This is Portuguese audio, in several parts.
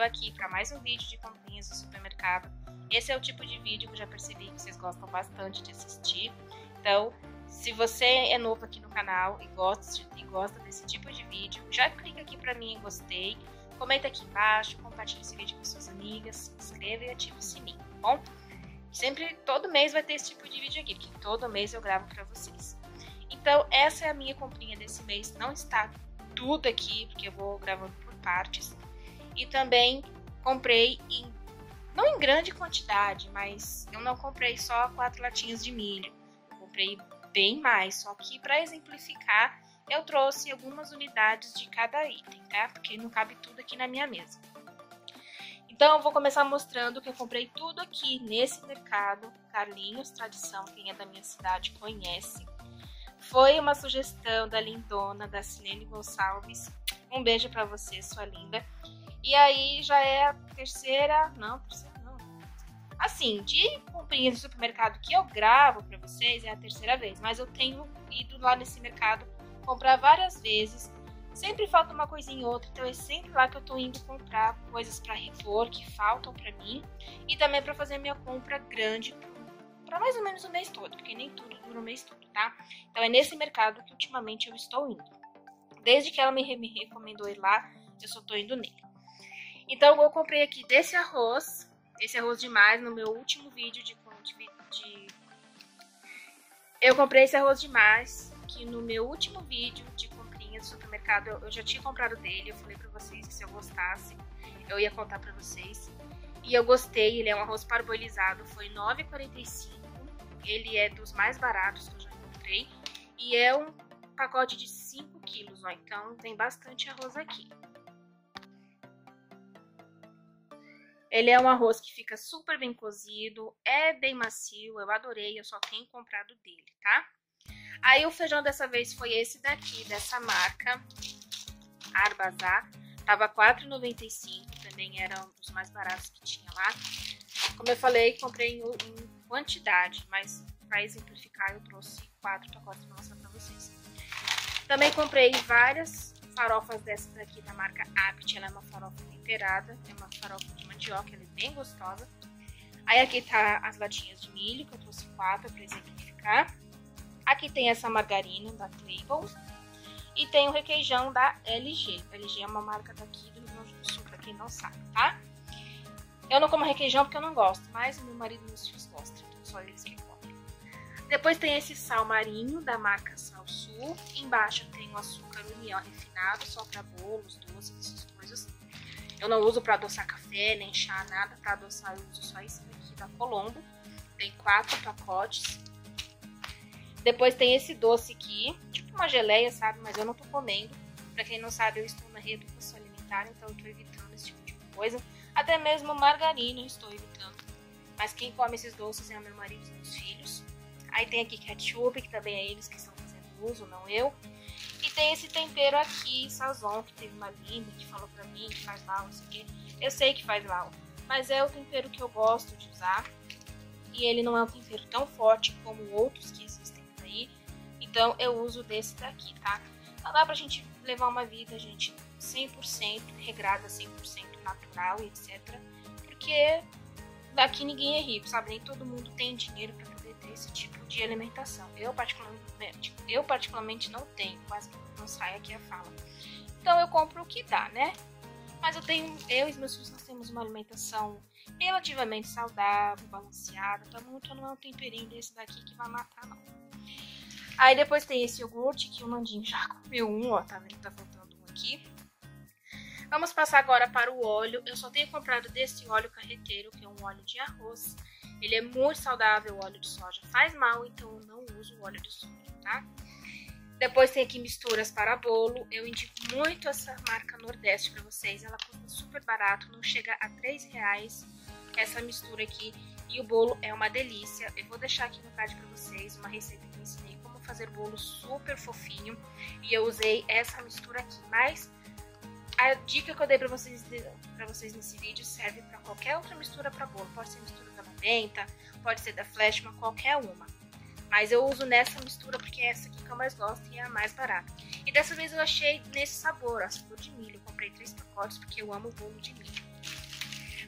aqui para mais um vídeo de comprinhas do supermercado. Esse é o tipo de vídeo que eu já percebi que vocês gostam bastante de assistir. Então, se você é novo aqui no canal e gosta desse tipo de vídeo, já clica aqui para mim em gostei, comenta aqui embaixo, compartilhe esse vídeo com suas amigas, se inscreva e ative o sininho, tá bom? Sempre, todo mês vai ter esse tipo de vídeo aqui, porque todo mês eu gravo para vocês. Então, essa é a minha comprinha desse mês. Não está tudo aqui, porque eu vou gravando por partes. E também comprei, não em grande quantidade, mas eu não comprei só 4 latinhas de milho. Eu comprei bem mais, só que para exemplificar, eu trouxe algumas unidades de cada item, tá? Porque não cabe tudo aqui na minha mesa. Então, eu vou começar mostrando que eu comprei tudo aqui nesse mercado. Carlinhos Tradição, quem é da minha cidade conhece. Foi uma sugestão da lindona, da Silene Gonçalves. Um beijo pra você, sua linda. E aí já é a terceira não. Assim, de comprinhas de supermercado que eu gravo pra vocês é a terceira vez. Mas eu tenho ido lá nesse mercado comprar várias vezes. Sempre falta uma coisinha ou outra, então é sempre lá que eu tô indo comprar coisas pra repor que faltam pra mim. E também pra fazer minha compra grande para mais ou menos o mês todo, porque nem tudo dura o mês todo, tá? Então é nesse mercado que ultimamente eu estou indo. Desde que ela me recomendou ir lá, eu só tô indo nele. Então eu comprei aqui esse arroz demais no meu último vídeo Eu comprei esse arroz demais, que no meu último vídeo de comprinha do supermercado eu já tinha comprado dele, eu falei pra vocês que se eu gostasse, eu ia contar pra vocês. E eu gostei, ele é um arroz parboilizado, foi R$ 9,45. Ele é dos mais baratos que eu já encontrei. E é um pacote de 5 quilos, ó, então tem bastante arroz aqui. Ele é um arroz que fica super bem cozido, é bem macio, eu adorei, eu só tenho comprado dele, tá? Aí o feijão dessa vez foi esse daqui, dessa marca, Arbazar. Tava R$ 4,95, também era um dos mais baratos que tinha lá. Como eu falei, comprei em quantidade, mas para exemplificar eu trouxe 4 pacotes para mostrar para vocês. Também comprei várias farofas dessa daqui da marca Apit, ela é uma farofa temperada, é uma farofa de mandioca, ela é bem gostosa. Aí aqui tá as latinhas de milho, que eu trouxe 4 para exemplificar. Aqui tem essa margarina da Clabel. E tem o requeijão da LG. A LG é uma marca daqui do Rio Grande do Sul, pra quem não sabe, tá? Eu não como requeijão porque eu não gosto, mas meu marido e meus filhos gostam, então só eles que comem. Depois tem esse sal marinho da marca Sal Sul. Embaixo tem o açúcar União refinado, só pra bolos, doces, essas coisas. Eu não uso pra adoçar café, nem chá, nada. Pra adoçar eu uso só esse daqui da Colombo. Tem 4 pacotes. Depois tem esse doce aqui, tipo uma geleia, sabe? Mas eu não tô comendo. Pra quem não sabe, eu estou na reeducação alimentar, então eu tô evitando esse tipo de coisa. Até mesmo margarina eu estou evitando. Mas quem come esses doces é o meu marido e meus filhos. Aí tem aqui ketchup, que também é eles que estão fazendo uso, não eu. E tem esse tempero aqui, Sazon, que teve uma linda que falou pra mim que faz mal, não sei o quê. Eu sei que faz mal, mas é o tempero que eu gosto de usar. E ele não é um tempero tão forte como outros que existem por aí. Então eu uso desse daqui, tá? Não dá pra gente levar uma vida, gente, 100% regrada, 100% natural e etc. Porque daqui ninguém é rico, sabe? Nem todo mundo tem dinheiro pra poder ter esse tipo de alimentação. Eu particularmente não tenho, quase não sai aqui a fala. Então eu compro o que dá, né? Mas eu e os meus filhos, nós temos uma alimentação relativamente saudável, balanceada. Então não é um temperinho desse daqui que vai matar, não. Aí depois tem esse iogurte, que o Nandinho já comeu um, ó, tá vendo? Tá faltando um aqui. Vamos passar agora para o óleo. Eu só tenho comprado desse óleo carreteiro, que é um óleo de arroz. Ele é muito saudável, o óleo de soja. Faz mal, então eu não uso o óleo de soja, tá? Depois tem aqui misturas para bolo. Eu indico muito essa marca Nordeste para vocês. Ela custa super barato, não chega a R$3 essa mistura aqui. E o bolo é uma delícia. Eu vou deixar aqui no card para vocês uma receita que eu ensinei como fazer bolo super fofinho. E eu usei essa mistura aqui. Mas a dica que eu dei para vocês nesse vídeo serve para qualquer outra mistura para bolo. Pode ser mistura da 90, pode ser da Flashman, qualquer uma. Mas eu uso nessa mistura porque é essa aqui que eu mais gosto e é a mais barata. E dessa vez eu achei nesse sabor, ó, sabor de milho. Eu comprei 3 pacotes porque eu amo bolo de milho.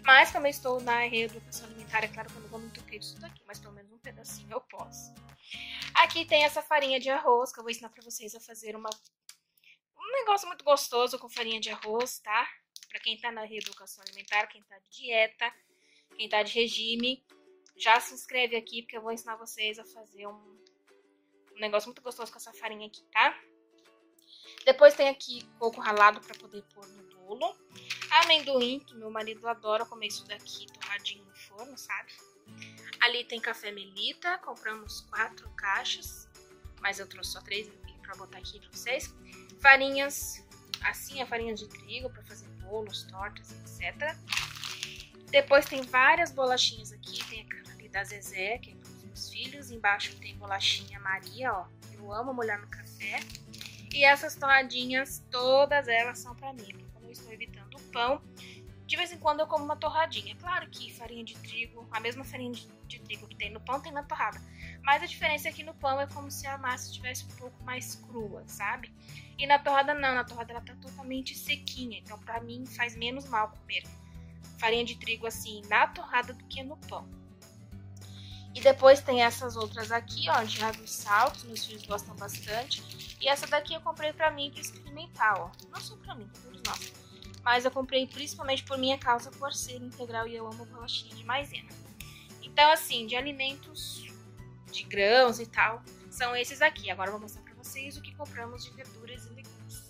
Mas como eu estou na reeducação alimentar, é claro que eu não vou me entupir disso daqui, mas pelo menos um pedacinho eu posso. Aqui tem essa farinha de arroz, que eu vou ensinar pra vocês a fazer um negócio muito gostoso com farinha de arroz, tá? Pra quem tá na reeducação alimentar, quem tá de dieta, quem tá de regime, já se inscreve aqui, porque eu vou ensinar vocês a fazer um negócio muito gostoso com essa farinha aqui, tá? Depois tem aqui coco ralado pra poder pôr no bolo. Amendoim, que meu marido adora comer isso daqui torradinho no forno, sabe? Ali tem café Melita, compramos 4 caixas, mas eu trouxe só 3 pra botar aqui pra vocês. Farinhas, assim, a farinha de trigo pra fazer bolos, tortas, etc. Depois tem várias bolachinhas aqui, tem aquela ali da Zezé, que é para os meus filhos. Embaixo tem bolachinha Maria, ó, eu amo molhar no café. E essas torradinhas, todas elas são pra mim, porque como eu estou evitando o pão, de vez em quando eu como uma torradinha. Claro que farinha de trigo, a mesma farinha de trigo que tem no pão, tem na torrada. Mas a diferença é que no pão é como se a massa estivesse um pouco mais crua, sabe? E na torrada não, na torrada ela tá totalmente sequinha, então pra mim faz menos mal comer farinha de trigo assim na torrada do que no pão. E depois tem essas outras aqui, ó, de água e sal, que meus filhos gostam bastante. E essa daqui eu comprei pra mim pra experimentar, ó. Não só pra mim, pra todos nós. Mas eu comprei principalmente por minha causa, por ser integral e eu amo bolachinha de maisena. Então, assim, de alimentos, de grãos e tal, são esses aqui. Agora eu vou mostrar pra vocês o que compramos de verduras e legumes.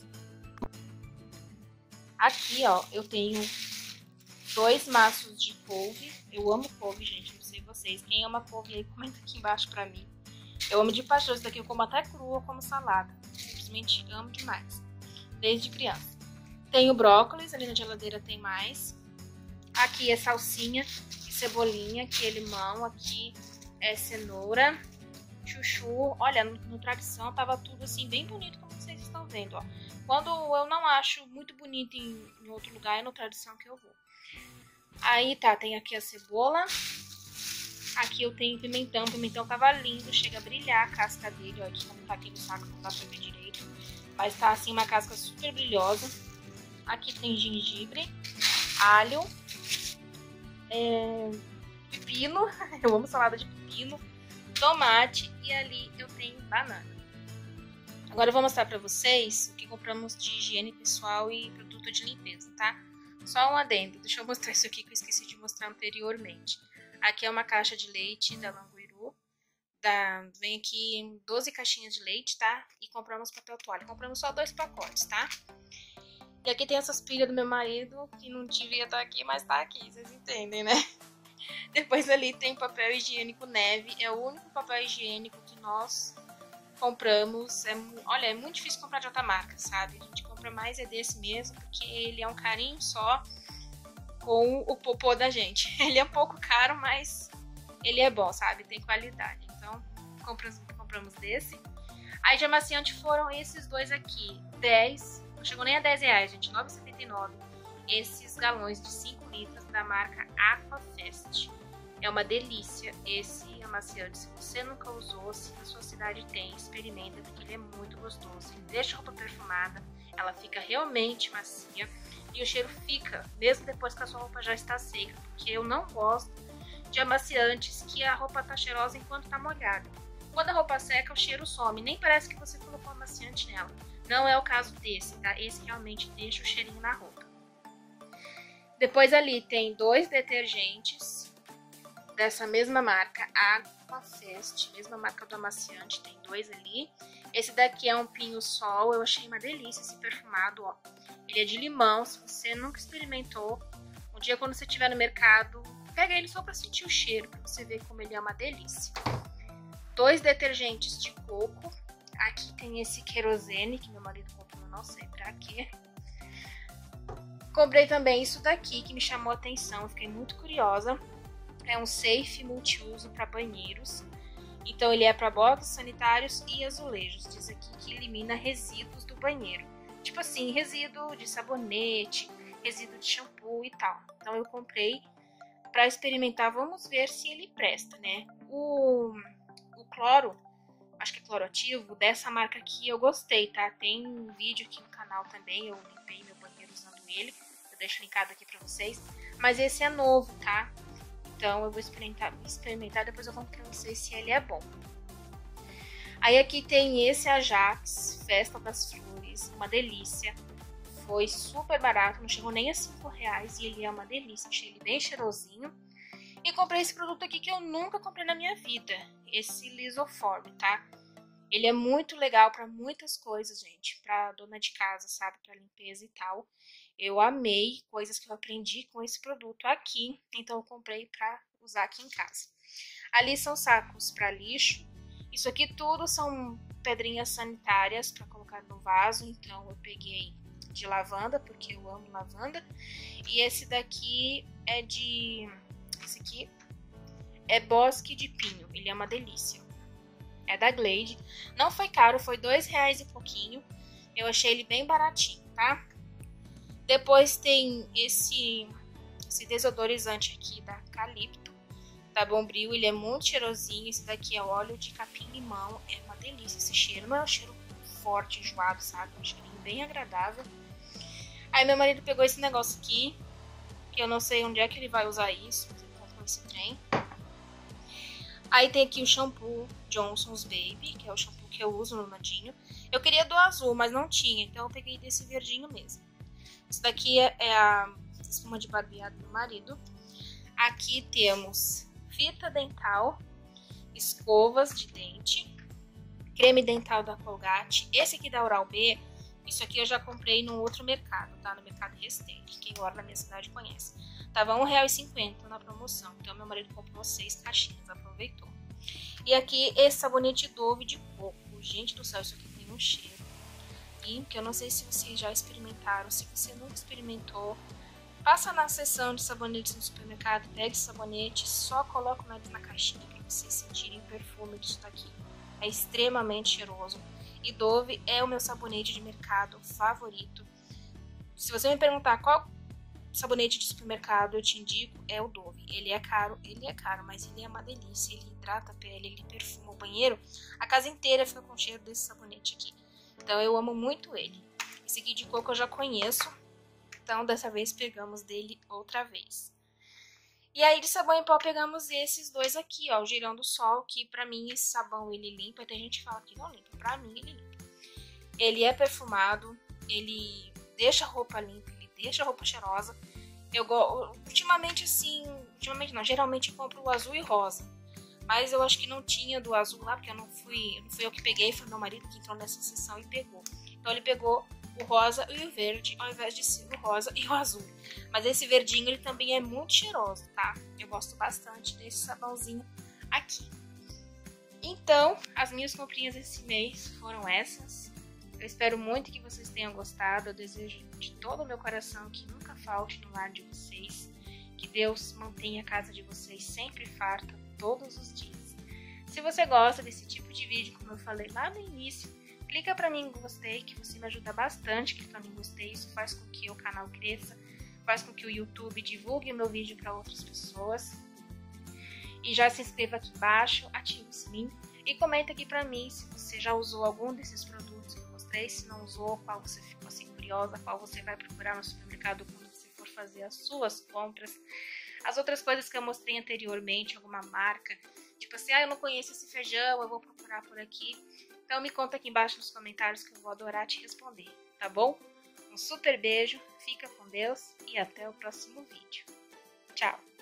Aqui, ó, eu tenho 2 maços de couve. Eu amo couve, gente, não sei vocês. Quem ama couve aí, comenta aqui embaixo pra mim. Eu amo de paixão, isso daqui eu como até crua, como salada. Simplesmente amo demais, desde criança. Tenho brócolis, ali na geladeira tem mais. Aqui é salsinha e cebolinha, aqui é limão, aqui é cenoura, chuchu. Olha, no Tradição tava tudo assim bem bonito, como vocês estão vendo, ó. Quando eu não acho muito bonito em outro lugar, é no Tradição que eu vou. Aí tá, tem aqui a cebola. Aqui eu tenho pimentão. O pimentão tava lindo, chega a brilhar a casca dele. Ó, aqui como tá aqui no saco, não dá pra ver direito. Mas tá assim uma casca super brilhosa. Aqui tem gengibre, alho, pepino. Eu amo salada de pepino, tomate e ali eu tenho banana. Agora eu vou mostrar pra vocês o que compramos de higiene pessoal e produto de limpeza, tá? Só um adendo, deixa eu mostrar isso aqui que eu esqueci de mostrar anteriormente. Aqui é uma caixa de leite da Languiru. Vem aqui 12 caixinhas de leite, tá? E compramos papel toalha. Compramos só 2 pacotes, tá? E aqui tem essas pilhas do meu marido, que não devia estar aqui, mas tá aqui, vocês entendem, né? Depois ali tem papel higiênico Neve. É o único papel higiênico que nós compramos. Olha, é muito difícil comprar de outra marca, sabe? A gente compra mais é desse mesmo, porque ele é um carinho só com o popô da gente. Ele é um pouco caro, mas ele é bom, sabe? Tem qualidade. Então, compramos desse. Aí de amaciante foram esses dois aqui. 10, não chegou nem a 10 reais, gente. 9,79. Esses galões de 5 litros da marca Aquafest. É uma delícia esse amaciante. Se você nunca usou, se na sua cidade tem, experimenta, porque ele é muito gostoso. Ele deixa a roupa perfumada, ela fica realmente macia. E o cheiro fica, mesmo depois que a sua roupa já está seca. Porque eu não gosto de amaciantes que a roupa tá cheirosa enquanto tá molhada. Quando a roupa seca, o cheiro some. Nem parece que você colocou amaciante nela. Não é o caso desse, tá? Esse realmente deixa o cheirinho na roupa. Depois ali tem 2 detergentes dessa mesma marca, Aquafest, mesma marca do amaciante, tem 2 ali. Esse daqui é um Pinho Sol, eu achei uma delícia esse perfumado, ó. Ele é de limão, se você nunca experimentou, um dia quando você estiver no mercado, pega ele só pra sentir o cheiro, pra você ver como ele é uma delícia. 2 detergentes de coco, aqui tem esse querosene, que meu marido comprou, não sei pra quê. Comprei também isso daqui, que me chamou a atenção, eu fiquei muito curiosa. É um safe multiuso para banheiros. Então ele é para boxes sanitários e azulejos. Diz aqui que elimina resíduos do banheiro. Tipo assim, resíduo de sabonete, resíduo de shampoo e tal. Então eu comprei para experimentar. Vamos ver se ele presta, né? O cloro, acho que é cloro ativo, dessa marca aqui eu gostei, tá? Tem um vídeo aqui no canal também, eu limpei meu banheiro usando ele. Eu deixo linkado aqui pra vocês. Mas esse é novo, tá? Então eu vou experimentar, depois eu conto pra vocês se ele é bom. Aí aqui tem esse Ajax, Festa das Flores, uma delícia. Foi super barato, não chegou nem a R$5 e ele é uma delícia, achei ele bem cheirosinho. E comprei esse produto aqui que eu nunca comprei na minha vida, esse Lisoform, tá? Ele é muito legal para muitas coisas, gente, para dona de casa, sabe, para limpeza e tal. Eu amei coisas que eu aprendi com esse produto aqui, então eu comprei para usar aqui em casa. Ali são sacos para lixo. Isso aqui tudo são pedrinhas sanitárias para colocar no vaso, então eu peguei de lavanda, porque eu amo lavanda. E esse daqui é esse aqui é bosque de pinho, ele é uma delícia. É da Glade, não foi caro, foi R$2 e pouquinho. Eu achei ele bem baratinho, tá? Depois tem esse desodorizante aqui da Calipto, da Bombril, ele é muito cheirosinho. Esse daqui é óleo de capim-limão, é uma delícia esse cheiro, não é um cheiro forte, enjoado, sabe? É um cheirinho bem agradável. Aí meu marido pegou esse negócio aqui, que eu não sei onde é que ele vai usar isso, mas ele comprou esse trem. Aí tem aqui o shampoo Johnson's Baby, que é o shampoo que eu uso no Nadinho. Eu queria do azul, mas não tinha, então eu peguei desse verdinho mesmo. Isso daqui é a espuma de barbeado do marido. Aqui temos fita dental, escovas de dente, creme dental da Colgate. Esse aqui da Oral-B, isso aqui eu já comprei no outro mercado, tá? No Mercado Restante, quem mora na minha cidade conhece. Tava R$1,50 na promoção, então meu marido comprou 6 caixinhas, aproveitou. E aqui esse sabonete Dove de coco. Gente do céu, isso aqui tem um cheiro. E que eu não sei se vocês já experimentaram, se você nunca experimentou, passa na seção de sabonetes no supermercado, pega esse sabonete, só coloca o nariz na caixinha para vocês sentirem o perfume disso daqui. É extremamente cheiroso. E Dove é o meu sabonete de mercado favorito. Se você me perguntar qual sabonete de supermercado eu te indico, é o Dove. Ele é caro, mas ele é uma delícia. Ele hidrata a pele, ele perfuma o banheiro. A casa inteira fica com o cheiro desse sabonete aqui. Então eu amo muito ele. Esse aqui de coco eu já conheço, então dessa vez pegamos dele outra vez. E aí de sabão em pó pegamos esses dois aqui, ó, o Girão do Sol, que pra mim esse sabão ele limpa, tem gente que fala que não limpa, pra mim ele limpa. Ele é perfumado, ele deixa a roupa limpa, ele deixa a roupa cheirosa. Eu ultimamente geralmente eu compro o azul e rosa. Mas eu acho que não tinha do azul lá, porque não fui eu que peguei, foi meu marido que entrou nessa seção e pegou. Então ele pegou o rosa e o verde, ao invés de ser o rosa e o azul. Mas esse verdinho, ele também é muito cheiroso, tá? Eu gosto bastante desse sabãozinho aqui. Então, as minhas comprinhas esse mês foram essas. Eu espero muito que vocês tenham gostado. Eu desejo de todo o meu coração que nunca falte no lar de vocês. Que Deus mantenha a casa de vocês sempre farta todos os dias. Se você gosta desse tipo de vídeo, como eu falei lá no início, clica pra mim em gostei, que você me ajuda bastante clicando em gostei. Isso faz com que o canal cresça, faz com que o YouTube divulgue o meu vídeo para outras pessoas. E já se inscreva aqui embaixo, ative o sininho e comenta aqui pra mim se você já usou algum desses produtos que eu mostrei, se não usou, qual você ficou assim curiosa, qual você vai procurar no supermercado quando você for fazer as suas compras. As outras coisas que eu mostrei anteriormente, alguma marca, tipo assim, eu não conheço esse feijão, eu vou procurar por aqui. Então me conta aqui embaixo nos comentários que eu vou adorar te responder, tá bom? Um super beijo, fica com Deus e até o próximo vídeo. Tchau!